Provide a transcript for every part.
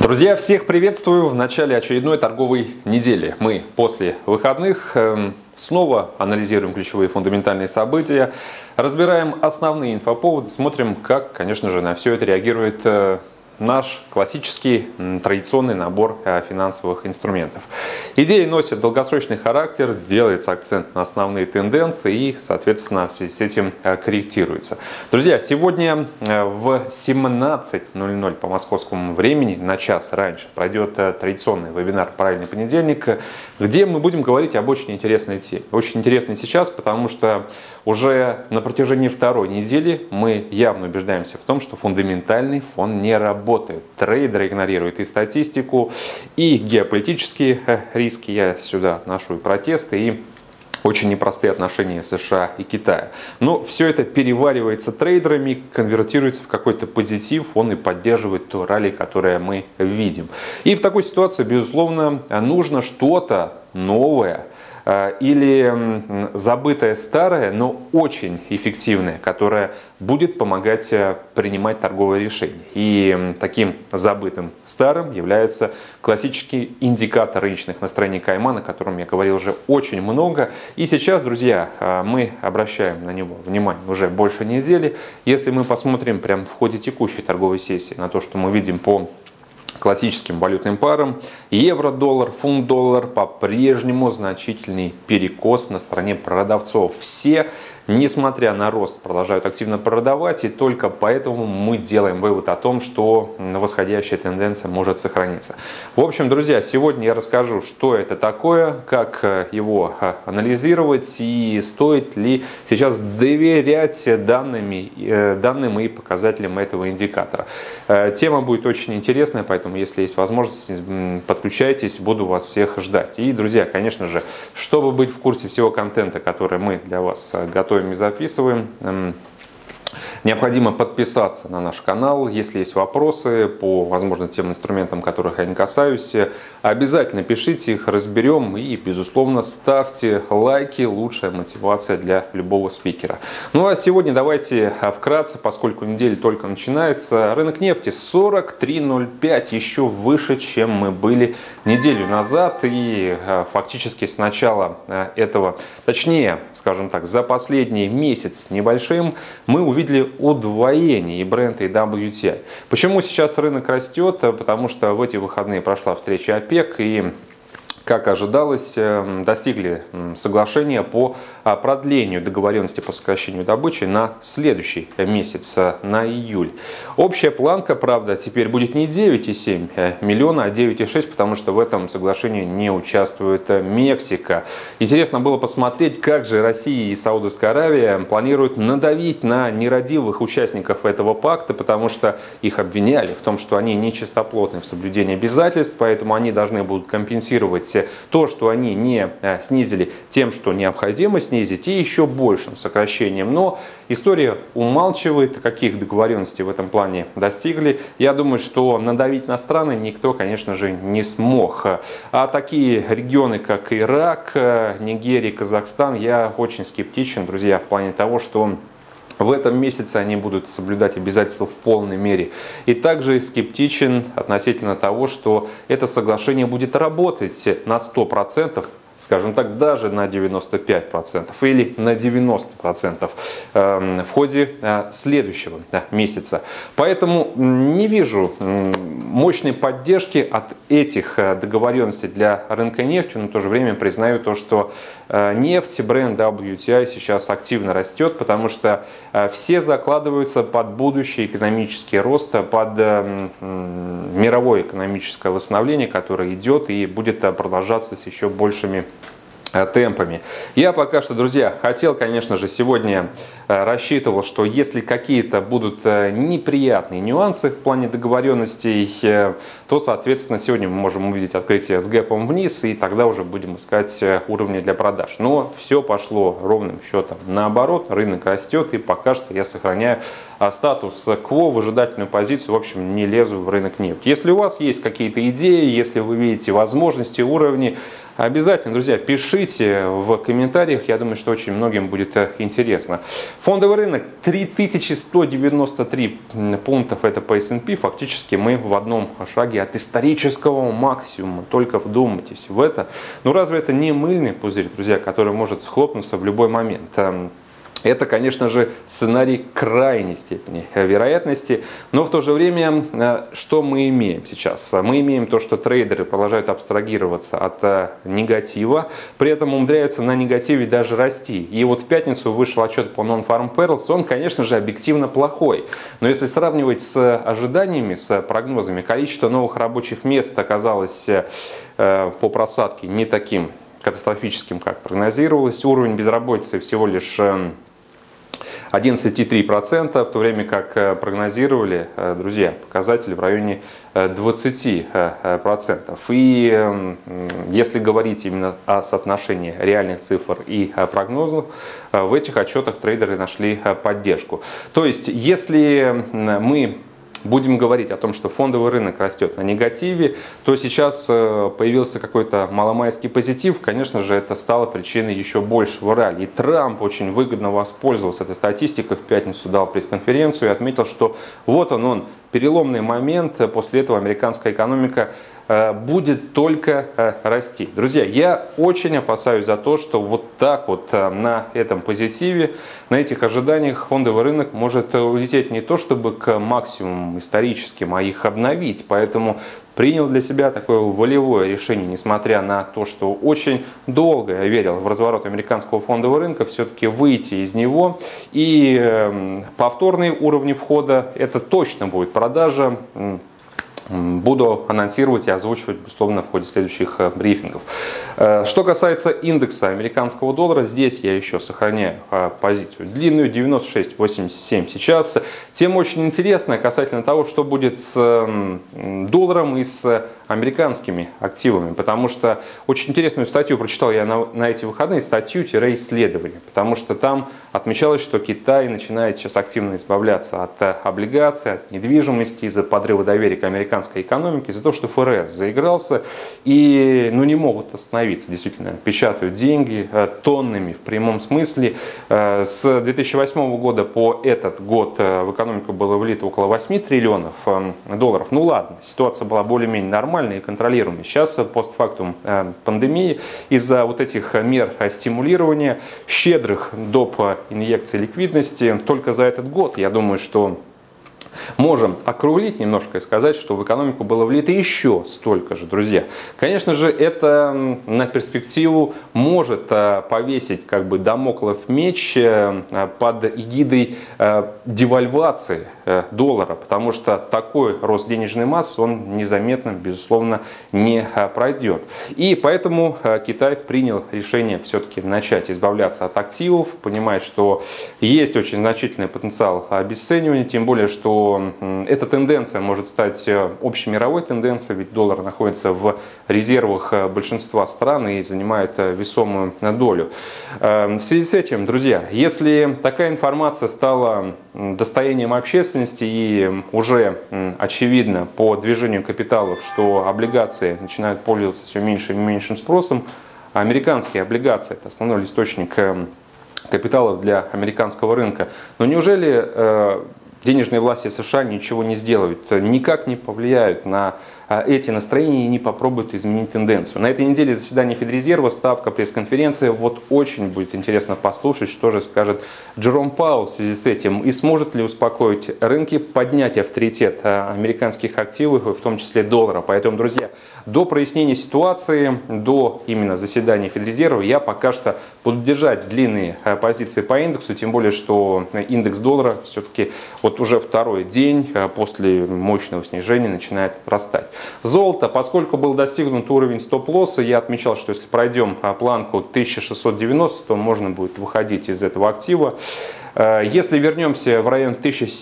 Друзья, всех приветствую в начале очередной торговой недели. Мы после выходных снова анализируем ключевые фундаментальные события, разбираем основные инфоповоды, смотрим, как, конечно же, на все это реагирует наш классический традиционный набор финансовых инструментов. Идеи носят долгосрочный характер, делается акцент на основные тенденции и, соответственно, в связи с этим корректируется. Друзья, сегодня в 17:00 по московскому времени, на час раньше, пройдет традиционный вебинар «Правильный понедельник», где мы будем говорить об очень интересной теме. Очень интересной сейчас, потому что уже на протяжении второй недели мы явно убеждаемся в том, что фундаментальный фон не работает. Трейдеры игнорируют и статистику, и геополитические риски. Я сюда отношу и протесты, и очень непростые отношения США и Китая. Но все это переваривается трейдерами, конвертируется в какой-то позитив, он и поддерживает то ралли, которое мы видим. И в такой ситуации, безусловно, нужно что-то новое, или забытое старое, но очень эффективное, которое будет помогать принимать торговые решения. И таким забытым старым является классический индикатор рыночных настроений Кайман, о котором я говорил уже очень много. И сейчас, друзья, мы обращаем на него внимание уже больше недели. Если мы посмотрим прямо в ходе текущей торговой сессии на то, что мы видим по классическим валютным парам, евро-доллар, фунт-доллар, по-прежнему значительный перекос на стороне продавцов. Все, несмотря на рост, продолжают активно продавать, и только поэтому мы делаем вывод о том, что восходящая тенденция может сохраниться. В общем, друзья, сегодня я расскажу, что это такое, как его анализировать и стоит ли сейчас доверять данным и показателям этого индикатора. Тема будет очень интересная, поэтому, если есть возможность, подключайтесь, буду вас всех ждать. И, друзья, конечно же, чтобы быть в курсе всего контента, который мы для вас готовим и записываем, необходимо подписаться на наш канал. Если есть вопросы по, возможно, тем инструментам, которых я не касаюсь, обязательно пишите их, разберем и, безусловно, ставьте лайки. Лучшая мотивация для любого спикера. Ну а сегодня давайте вкратце, поскольку неделя только начинается. Рынок нефти 43.05, еще выше, чем мы были неделю назад. И фактически с начала этого, точнее, скажем так, за последний месяц с небольшим, мы увидели удвоение и Brent, и WTI. Почему сейчас рынок растет? Потому что в эти выходные прошла встреча ОПЕК, и, как ожидалось, достигли соглашения по продлению договоренности по сокращению добычи на следующий месяц, на июль. Общая планка, правда, теперь будет не 9,7 миллиона, а 9,6, потому что в этом соглашении не участвует Мексика. Интересно было посмотреть, как же Россия и Саудовская Аравия планируют надавить на нерадивых участников этого пакта, потому что их обвиняли в том, что они нечистоплотны в соблюдении обязательств, поэтому они должны будут компенсировать то, что они не снизили, тем, что необходимо снизить, и еще большим сокращением. Но история умалчивает, каких договоренностей в этом плане достигли. Я думаю, что надавить на страны никто, конечно же, не смог. А такие регионы, как Ирак, Нигерия, Казахстан, я очень скептичен, друзья, в плане того, что в этом месяце они будут соблюдать обязательства в полной мере. И также скептичен относительно того, что это соглашение будет работать на 100%, скажем так, даже на 95% или на 90% в ходе следующего месяца. Поэтому не вижу мощной поддержки от этих договоренностей для рынка нефти, но в то же время признаю то, что нефть, Brent, WTI сейчас активно растет, потому что все закладываются под будущий экономический рост, под мировое экономическое восстановление, которое идет и будет продолжаться с еще большими темпами. Я пока что, друзья, хотел, конечно же, сегодня рассчитывал, что если какие-то будут неприятные нюансы в плане договоренностей, то, соответственно, сегодня мы можем увидеть открытие с гэпом вниз, и тогда уже будем искать уровни для продаж. Но все пошло ровным счетом наоборот, рынок растет, и пока что я сохраняю статус-кво, выжидательную позицию, в общем, не лезу в рынок нефти. Если у вас есть какие-то идеи, если вы видите возможности, уровни, обязательно, друзья, пишите в комментариях, я думаю, что очень многим будет интересно. Фондовый рынок 3193 пунктов, это по S&P, фактически мы в одном шаге от исторического максимума, только вдумайтесь в это. Ну разве это не мыльный пузырь, друзья, который может схлопнуться в любой момент? Это, конечно же, сценарий крайней степени вероятности, но в то же время, что мы имеем сейчас? Мы имеем то, что трейдеры продолжают абстрагироваться от негатива, при этом умудряются на негативе даже расти. И вот в пятницу вышел отчет по Non-Farm Payrolls, он, конечно же, объективно плохой. Но если сравнивать с ожиданиями, с прогнозами, количество новых рабочих мест оказалось по просадке не таким катастрофическим, как прогнозировалось. Уровень безработицы всего лишь 11,3%, в то время как прогнозировали, друзья, показатели в районе 20%. И если говорить именно о соотношении реальных цифр и прогнозов, в этих отчетах трейдеры нашли поддержку. То есть, если мы будем говорить о том, что фондовый рынок растет на негативе, то сейчас появился какой-то маломайский позитив. Конечно же, это стало причиной еще большего ралли. И Трамп очень выгодно воспользовался этой статистикой. В пятницу дал пресс-конференцию и отметил, что вот он, переломный момент. После этого американская экономика будет только расти. Друзья, я очень опасаюсь за то, что вот так вот на этом позитиве, на этих ожиданиях фондовый рынок может улететь не то чтобы к максимумам историческим, а их обновить. Поэтому принял для себя такое волевое решение, несмотря на то, что очень долго я верил в разворот американского фондового рынка, все-таки выйти из него. И повторные уровни входа, это точно будет продажа. Буду анонсировать и озвучивать, безусловно, в ходе следующих брифингов. Что касается индекса американского доллара, здесь я еще сохраняю позицию длинную, 96.87 сейчас. Тема очень интересная касательно того, что будет с долларом и с американскими активами, потому что очень интересную статью прочитал я на эти выходные, статью-исследование, потому что там отмечалось, что Китай начинает сейчас активно избавляться от облигаций, от недвижимости из-за подрыва доверия к американской экономике, из-за того, что ФРС заигрался и не могут остановиться, действительно, печатают деньги тоннами в прямом смысле. С 2008 года по этот год в экономику было влито около 8 триллионов долларов. Ну ладно, ситуация была более-менее нормальной и контролируемой. Сейчас, постфактум пандемии, из-за вот этих мер стимулирования, щедрых доп. Инъекций ликвидности, только за этот год, я думаю, что можем округлить немножко и сказать, что в экономику было влито еще столько же, друзья. Конечно же, это на перспективу может повесить как бы дамоклов меч под эгидой девальвации доллара, потому что такой рост денежной массы, он незаметно, безусловно, не пройдет. И поэтому Китай принял решение все-таки начать избавляться от активов, понимает, что есть очень значительный потенциал обесценивания, тем более, что эта тенденция может стать общемировой тенденцией, ведь доллар находится в резервах большинства стран и занимает весомую долю. В связи с этим, друзья, если такая информация стала достоянием общественности и уже очевидно по движению капиталов, что облигации начинают пользоваться все меньшим и меньшим спросом, американские облигации – это основной источник капиталов для американского рынка, но неужели денежные власти США ничего не сделают, никак не повлияют на эти настроения и не попробуют изменить тенденцию? На этой неделе заседание Федрезерва, ставка, пресс-конференция. Вот очень будет интересно послушать, что же скажет Джером Пауэлл в связи с этим. И сможет ли успокоить рынки, поднять авторитет американских активов, в том числе доллара. Поэтому, друзья, до прояснения ситуации, до именно заседания Федрезерва я пока что буду держать длинные позиции по индексу. Тем более, что индекс доллара все-таки вот уже второй день после мощного снижения начинает растать. Золото, поскольку был достигнут уровень стоп-лосса, я отмечал, что если пройдем планку 1690, то можно будет выходить из этого актива. Если вернемся в район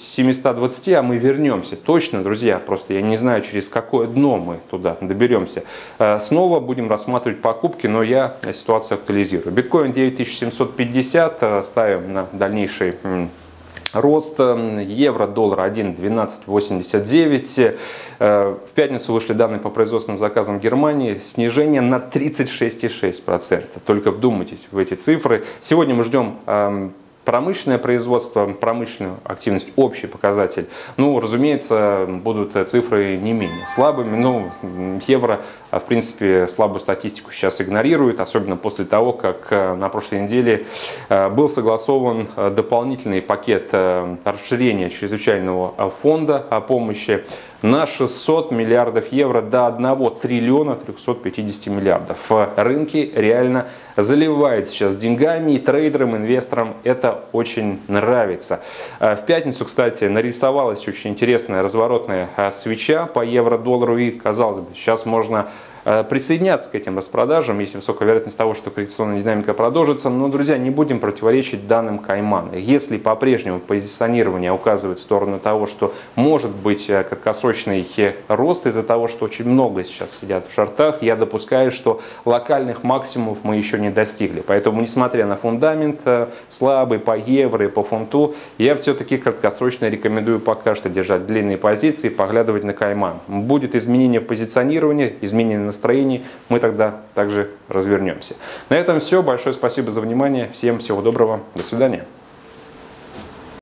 1720, а мы вернемся точно, друзья, просто я не знаю, через какое дно мы туда доберемся, снова будем рассматривать покупки, но я ситуацию актуализирую. Биткоин 9750, ставим на дальнейший Рост евро-доллар 1,1289. В пятницу вышли данные по производственным заказам Германии. Снижение на 36,6%. Только вдумайтесь в эти цифры. Сегодня мы ждем промышленное производство, промышленную активность, общий показатель. Ну, разумеется, будут цифры не менее слабыми. Но евро, в принципе, слабую статистику сейчас игнорирует, особенно после того, как на прошлой неделе был согласован дополнительный пакет расширения чрезвычайного фонда о помощи на 600 миллиардов евро до 1 триллиона 350 миллиардов. Рынки реально заливают сейчас деньгами, и трейдерам, инвесторам это очень нравится. В пятницу, кстати, нарисовалась очень интересная разворотная свеча по евро-доллару, и, казалось бы, сейчас можно присоединяться к этим распродажам, есть высокая вероятность того, что коррекционная динамика продолжится. Но, друзья, не будем противоречить данным Каймана. Если по-прежнему позиционирование указывает в сторону того, что может быть краткосрочный рост из-за того, что очень много сейчас сидят в шортах, я допускаю, что локальных максимумов мы еще не достигли. Поэтому, несмотря на фундамент слабый по евро и по фунту, я все-таки краткосрочно рекомендую пока что держать длинные позиции и поглядывать на Кайман. Будет изменение в позиционировании, изменение настроений, мы тогда также развернемся. На этом все. Большое спасибо за внимание. Всем всего доброго. До свидания.